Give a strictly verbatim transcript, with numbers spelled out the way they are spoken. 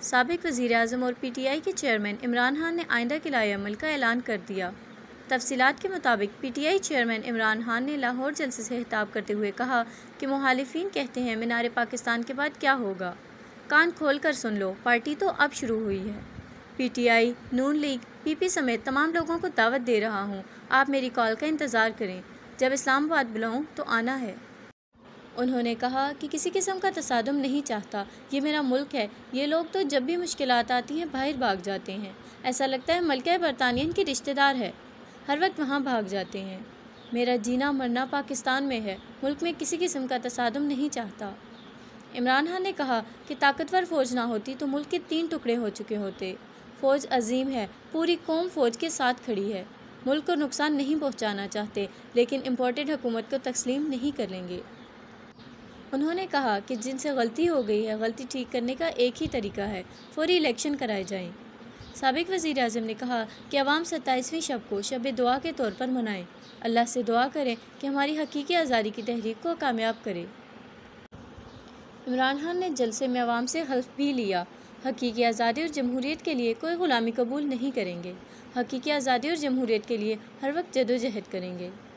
سابق وزیر اعظم اور پی ٹی آئی کے چیئرمین عمران خان نے آئندہ کے لائحہ عمل کا اعلان کر دیا۔ تفصیلات کے مطابق P T I chairman Imran Khan نے لاہور جلسے سے خطاب کرتے ہوئے کہا کہ مخالفین کہتے ہیں مینار پاکستان کے بعد کیا ہوگا؟ کان کھول کر سن لو، پارٹی تو اب شروع ہوئی ہے۔ پی ٹی آئی، نون لیگ، پی پی سمیت تمام لوگوں کو دعوت دے رہا ہوں، آپ میری کال کا انتظار کریں، جب اسلام آباد بلاؤں تو آنا ہے۔ انہوں نے کہا کہ کسی قسم کا تصادم نہیں چاہتا، یہ میرا ملک ہے، یہ لوگ تو جب بھی مشکلات آتی ہیں باہر بھاگ جاتے ہیں، ایسا لگتا ہے ملکہ برطانیہ ان کی رشتہ دار ہے، ہر وقت وہاں بھاگ جاتے ہیں۔ میرا جینا مرنا پاکستان میں ہے، ملک میں کسی قسم کا تصادم نہیں چاہتا۔ عمران خان نے کہا کہ طاقتور فوج نہ ہوتی تو ملک کے تین ٹکڑے ہو چکے ہوتے۔ فوج عظیم ہے، پوری قوم فوج کے ساتھ کھڑی ہے، ملک کو نقصان نہیں پہنچانا چاہتے، لیکن امپورٹڈ حکومت کو تسلیم نہیں کر لیں گے۔ انہوں نے کہا کہ جن سے غلطی ہو گئی ہے، غلطی ٹھیک کرنے کا ایک ہی طریقہ ہے، فوری الیکشن کرائے جائیں۔ سابق وزیر اعظم نے کہا کہ عوام ستائیسویں شب کو شب دعا کے طور پر منائیں، اللہ سے دعا کریں کہ ہماری حقیقی آزادی کی تحریک کو کامیاب کرے۔ عمران خان نے جلسے میں عوام سے حلف بھی لیا، حقیقی آزادی اور جمہوریت کے لیے کوئی غلامی قبول نہیں کریں گے، حقیقی آزادی اور جمہوریت کے لیے ہر وقت جدوجہد کریں گے۔